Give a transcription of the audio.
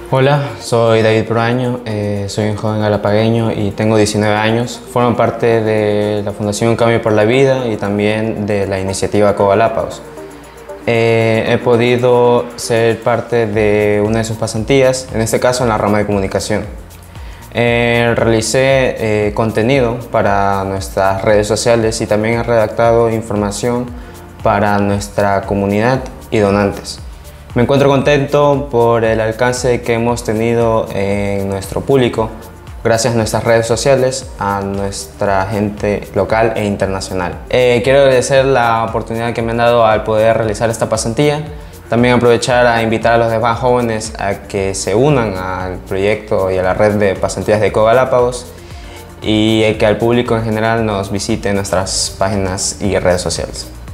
Hola, soy David Proaño, soy un joven galapagueño y tengo 19 años. Formo parte de la Fundación Cambio por la Vida y también de la iniciativa Ecogalápagos. He podido ser parte de una de sus pasantías, en este caso en la rama de comunicación. Realicé contenido para nuestras redes sociales y también he redactado información para nuestra comunidad y donantes. Me encuentro contento por el alcance que hemos tenido en nuestro público, gracias a nuestras redes sociales, a nuestra gente local e internacional. Quiero agradecer la oportunidad que me han dado al poder realizar esta pasantía. También aprovechar a invitar a los demás jóvenes a que se unan al proyecto y a la red de pasantías de Ecogalápagos y que al público en general nos visite en nuestras páginas y redes sociales.